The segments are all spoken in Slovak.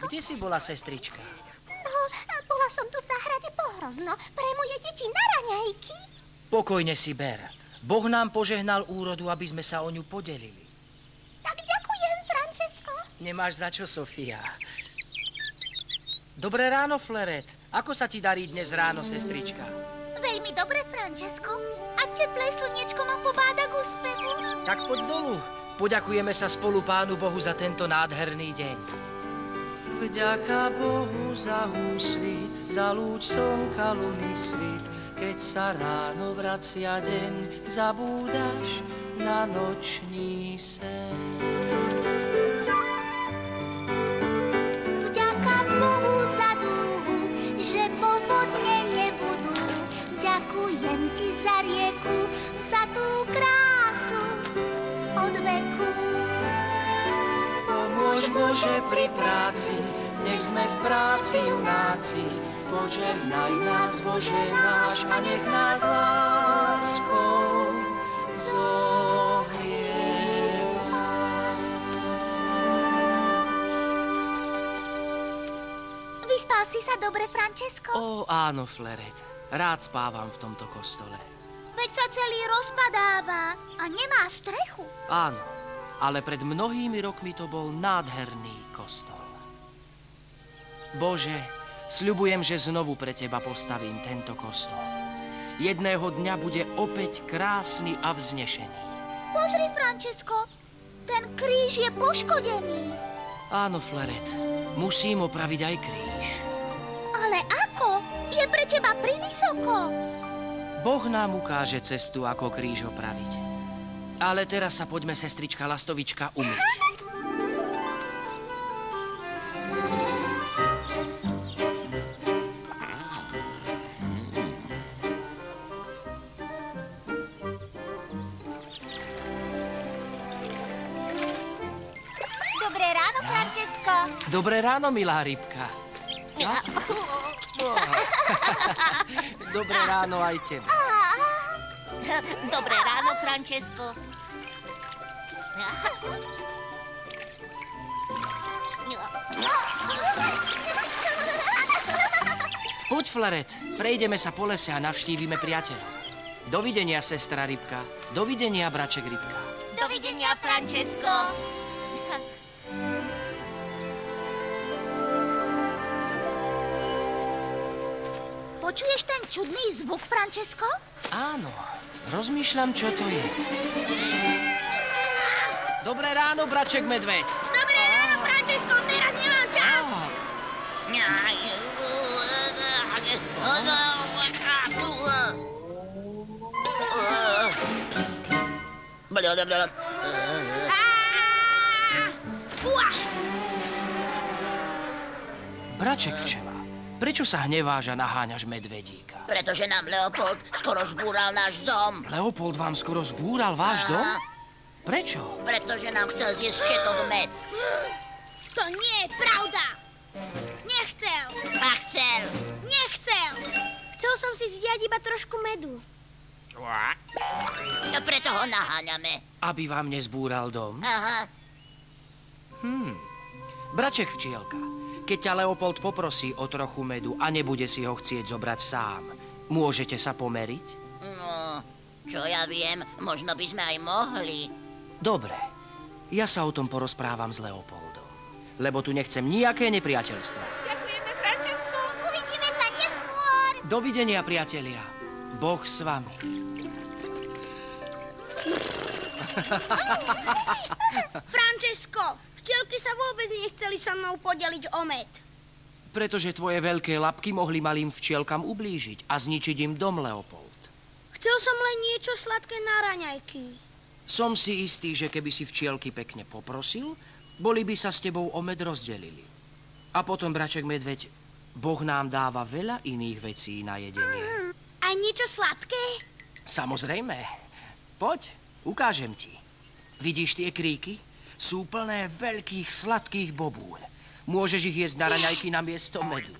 Francesco. Kde si bola, sestrička? Bola som tu v záhrade Pohrozno pre moje deti na raňajky. Pokojne si ber. Boh nám požehnal úrodu, aby sme sa o ňu podelili. Tak ďakujem, Francesco. Nemáš za čo, Sofia. Dobré ráno, Fleret. Ako sa ti darí dnes ráno, sestrička? Veľmi dobre, Francesco. A teplé slniečko ma pobáda k úspevu. Tak poď dolu. Poďakujeme sa spolu Pánu Bohu za tento nádherný deň. Vďaka Bohu za úsvit, za lúč slnka, luny svit. Keď sa ráno vracia deň, zabúdaš na nočný sen. Vďaka Bohu za dúhu, že povodne nebudú. Ďakujem ti za rieku, za tú krásu od veku. Pomôž Bože pri práci, nech sme v práci junáci. Požehnaj nás, Bože náš, a nech nás láskou zohrieva. Vyspal si sa dobre, Francesco? Ó, áno, Fleret. Rád spávam v tomto kostole. Veď sa celý rozpadáva a nemá strechu. Áno, ale pred mnohými rokmi to bol nádherný kostol. Bože, sľubujem, že znovu pre teba postavím tento kostol. Jedného dňa bude opäť krásny a vznešený. Pozri, Francesco, ten kríž je poškodený. Áno, Fleret, musím opraviť aj kríž. Ale ako? Je pre teba pridysoko. Boh nám ukáže cestu, ako kríž opraviť. Ale teraz sa poďme, sestrička Lastovička, umyť. Dobré ráno, Francesco. Dobré ráno, milá rybka. Dobré ráno aj tebe. Dobré ráno, Francesco. Poď, Fleret, prejdeme sa po lese a navštívime priateľa. Dovidenia, sestra rybka. Dovidenia, braček rybka. Dovidenia, Francesco. Počuješ ten čudný zvuk, Francesco? Áno, rozmýšľam, čo to je. Dobré ráno, braček medveď. Dobré ráno, Francesco, teraz nemám čas. Braček včela, prečo sa hneváš a naháňaš medvedíka? Pretože nám Leopold skoro zbúral náš dom. Leopold vám skoro zbúral váš dom? Prečo? Pretože nám chcel zjesť všetok med. To nie je pravda. Nechcel. A chcel. Nechcel. Chcel som si vziať iba trošku medu. A preto ho naháňame. Aby vám nezbúral dom? Aha. Braček včielka, keď ťa Leopold poprosí o trochu medu a nebude si ho chcieť zobrať sám, môžete sa pomeriť? No, čo ja viem, možno by sme aj mohli. Dobre, ja sa o tom porozprávam s Leopoldom, lebo tu nechcem nejaké nepriateľstvo. Ďakujeme, Francesco. Uvidíme sa neskôr. Dovidenia, priatelia. Boh s vami. Francesco, včielky sa vôbec nechceli so mnou podeliť o med. Pretože tvoje veľké labky mohli malým včielkam ublížiť a zničiť im dom, Leopold. Chcel som len niečo sladké na raňajky. Som si istý, že keby si včielky pekne poprosil, boli by sa s tebou o med rozdelili. A potom, braček medveď, Boh nám dáva veľa iných vecí na jedenie. Aj niečo sladké? Samozrejme. Poď, ukážem ti. Vidíš tie kríky? Sú plné veľkých sladkých bobúľ. Môžeš ich jesť na raňajky namiesto medu.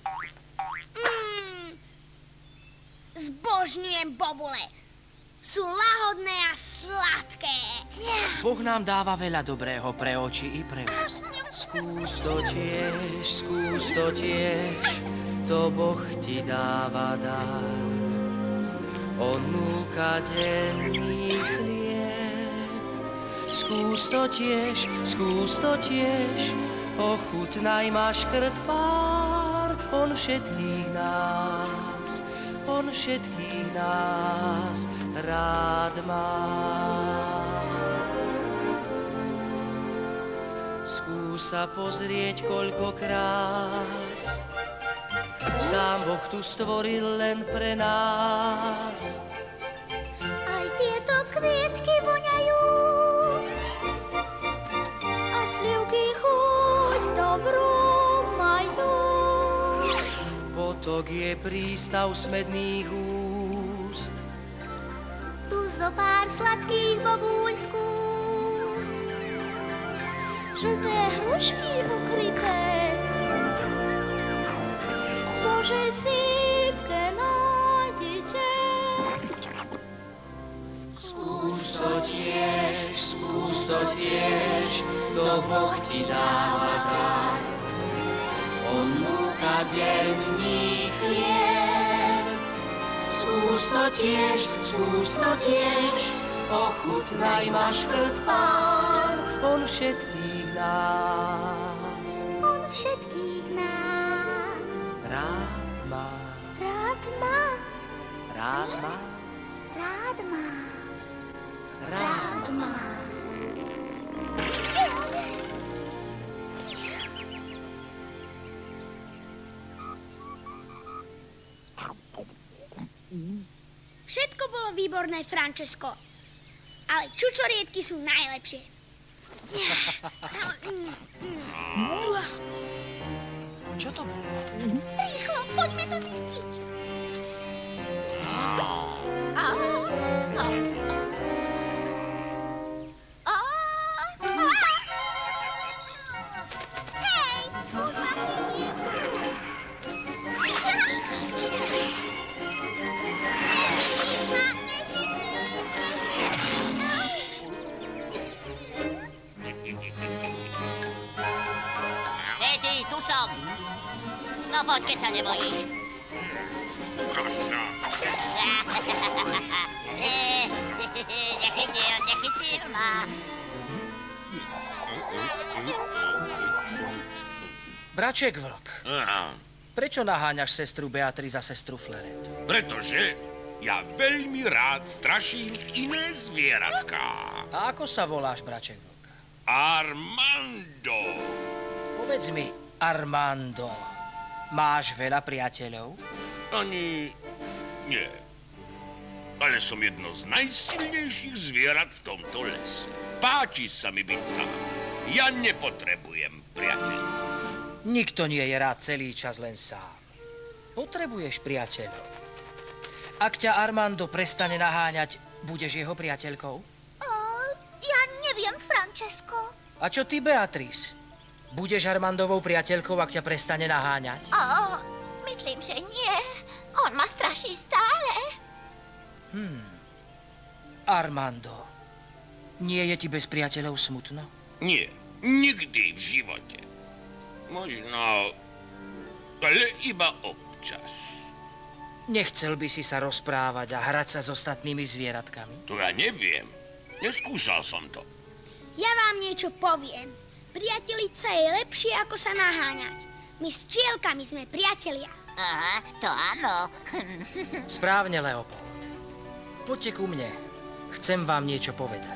Zbožňujem bobule. Sú lahodné a sladké. Boh nám dáva veľa dobrého pre oči i pre ústa. skús to tiež, to Boh ti dáva dar. On núka denný chlieb. Skús to tiež, ochutnaj ma škrt pár. On všetkých nás rád má. Skús sa pozrieť, koľko krás sám Boh tu stvoril len pre nás. Aj tieto kvietky voňajú a slivky chuť dobrú majú. Potok je prístav smedných úst. Tu zo pár sladkých bobúľ skús. Žlté hrušky ukryté Božej sípke nájdete. Skús to tiež, to Boh ti dáva dar. On núka denní chlieb. Skús to tiež, ochutnaj ma škrt pár. On všetkých nás rád má. Všetko bolo výborné, Francesco. Ale čučoriedky sú najlepšie. Čo to bolo? Rýchlo, poďme to zistiť. Hej, skús ma chytiť. Hej, ty, tu som. No poď, keď sa nebojíš. Nechytil ma. Braček Vlk, prečo naháňaš sestru Beatrice za sestru Fleret? Pretože ja veľmi rád straším iné zvieratká. A ako sa voláš, Braček Vlk? Armando. Povedz mi, Armando, máš veľa priateľov? Ani nie. Ale som jedno z najsilnejších zvierat v tomto lese. Páči sa mi byť sám. Ja nepotrebujem priateľov. Nikto nie je rád celý čas len sám. Potrebuješ priateľov. Ak ťa Armando prestane naháňať, budeš jeho priateľkou? Ja neviem, Francesco. A čo ty, Beatrice? Budeš Armandovou priateľkou, ak ťa prestane naháňať? Myslím, že nie. On ma straší stále. Armando, nie je ti bez priateľov smutno? Nie, nikdy v živote. Možno, ale iba občas. Nechcel by si sa rozprávať a hrať sa s ostatnými zvieratkami? To ja neviem. Neskúšal som to. Ja vám niečo poviem. Priatelica je lepšie, ako sa naháňať. My s včielkami sme priatelia. Aha, to áno. Správne, Leopold. Poďte ku mne. Chcem vám niečo povedať.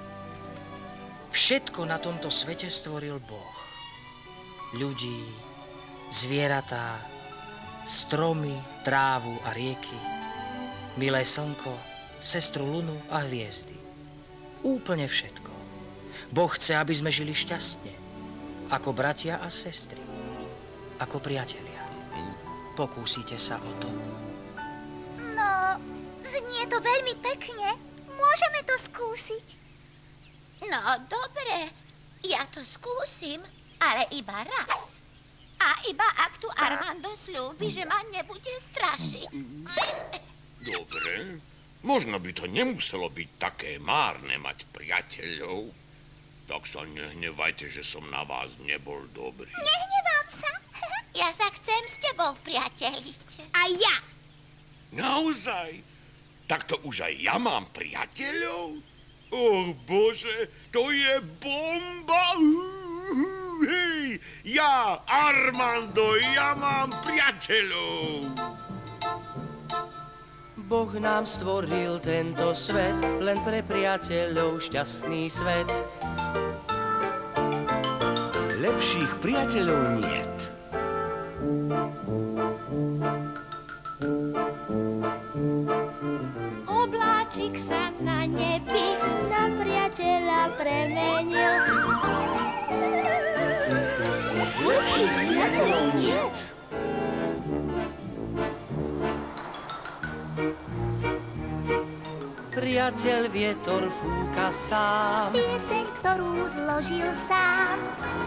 Všetko na tomto svete stvoril Boh. Ľudí, zvieratá, stromy, trávu a rieky, milé slnko, sestru Lunu a hviezdy. Úplne všetko. Boh chce, aby sme žili šťastne. Ako bratia a sestry. Ako priatelia. Pokúsite sa o to? No, znie to veľmi pekne. Môžeme to skúsiť. No, dobre. Ja to skúsim, ale iba raz. A iba ak tu Armando sľúbi, že ma nebude strašiť. Dobre. Možno by to nemuselo byť také márne mať priateľov. Tak sa nehnevajte, že som na vás nebol dobrý. Nehnevám sa. Ja sa chcem s tebou priateliť. A ja. Naozaj? Tak to už aj ja mám priateľov? Bože, to je bomba! Hej, ja, Armando, ja mám priateľov! Boh nám stvoril tento svet, len pre priateľov šťastný svet. Lepších priateľov niet. Obláčik sa na nebi na priateľa premenil. Lepších priateľov niet. Priateľ vietor fúka sám. Pieseň, ktorú zložil sám.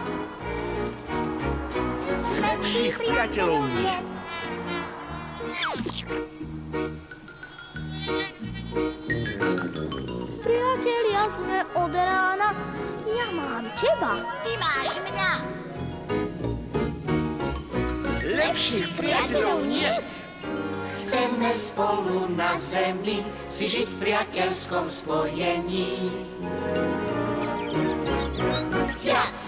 Lepších priateľov niet. Priatelia sme od rána. Ja mám teba. Ty máš mňa. Lepších priateľov niet. Chceme spolu na zemi si žiť v priateľskom spojení. Viac.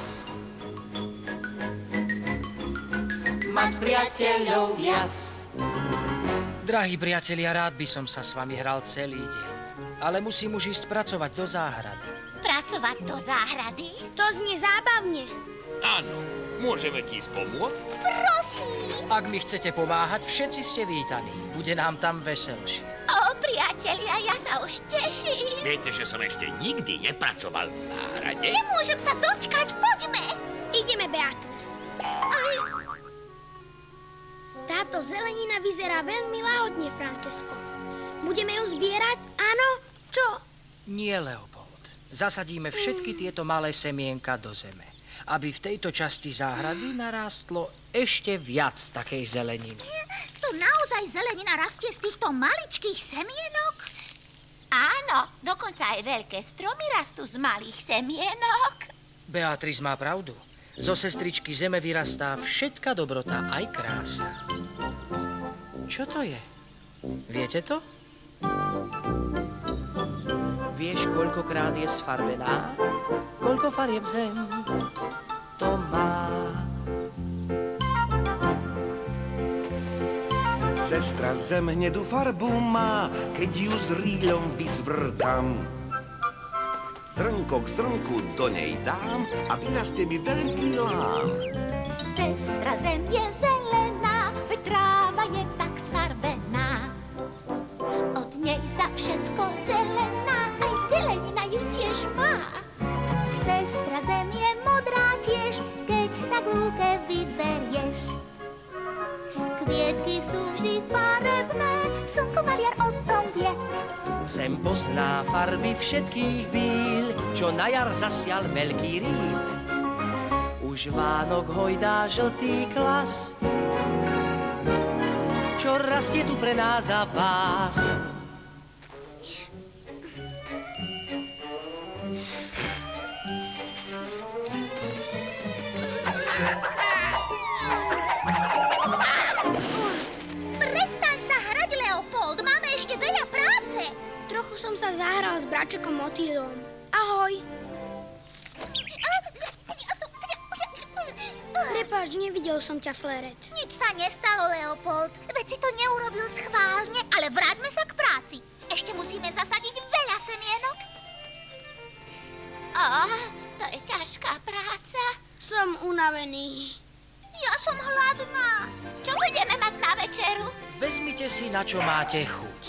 Mať priateľov viac. Drahí priatelia, rád by som sa s vami hral celý deň. Ale musím už ísť pracovať do záhrady. Pracovať do záhrady? To znie zábavne. Áno, môžeme ti ísť pomôcť? Prosím. Ak mi chcete pomáhať, všetci ste vítaní. Bude nám tam veselšie. O, priatelia, ja sa už teším. Viete, že som ešte nikdy nepracoval v záhrade? Nemôžem sa dočkať, poďme. Ideme, Beatrice. Táto zelenina vyzerá veľmi lahodne, Francesco. Budeme ju zbierať? Áno? Čo? Nie, Leopold. Zasadíme všetky tieto malé semienka do zeme, aby v tejto časti záhrady narástlo ešte viac takej zeleniny. To naozaj zelenina rastie z týchto maličkých semienok? Áno, dokonca aj veľké stromy rastú z malých semienok. Beatrice má pravdu. Zo sestričky zeme vyrastá všetka dobrota, aj krása. Čo to je? Viete to? Vieš, koľkokrát je sfarbená? Koľko farieb zem to má? Sestra zem hnedu farbu má, keď ju s rýľom vyzvrtam. Zrnko k zrnku do nej dám a vyrastie mi veľký lán. Sestra zem je zelená, veď tráva je tak sfarbená. Od nej za všetko zelená, aj zelenina ju tiež má. Sestra zem je modrá tiež, keď sa k lúke vyberieš. Kvietky sú vždy farebné, slnko maliar o tom vie. Zem pozná farby všetkých bíl, čo na jar zasial veľký rýl. Už Vánok hojdá žltý klas, čo rastie tu pre nás a vás. Prestaň sa hrať, Leopold, máme ešte veľa práce. Trochu som sa zahral s bračekom motýlom. Ahoj. Prepáč, nevidel som ťa, Fleret. Nič sa nestalo, Leopold. Veď si to neurobil schválne, ale vráťme sa k práci. Ešte musíme zasadiť veľa semienok. To je ťažká práca. Som unavený. Ja som hladná. Čo budeme mať na večeru? Vezmite si, na čo máte chuť.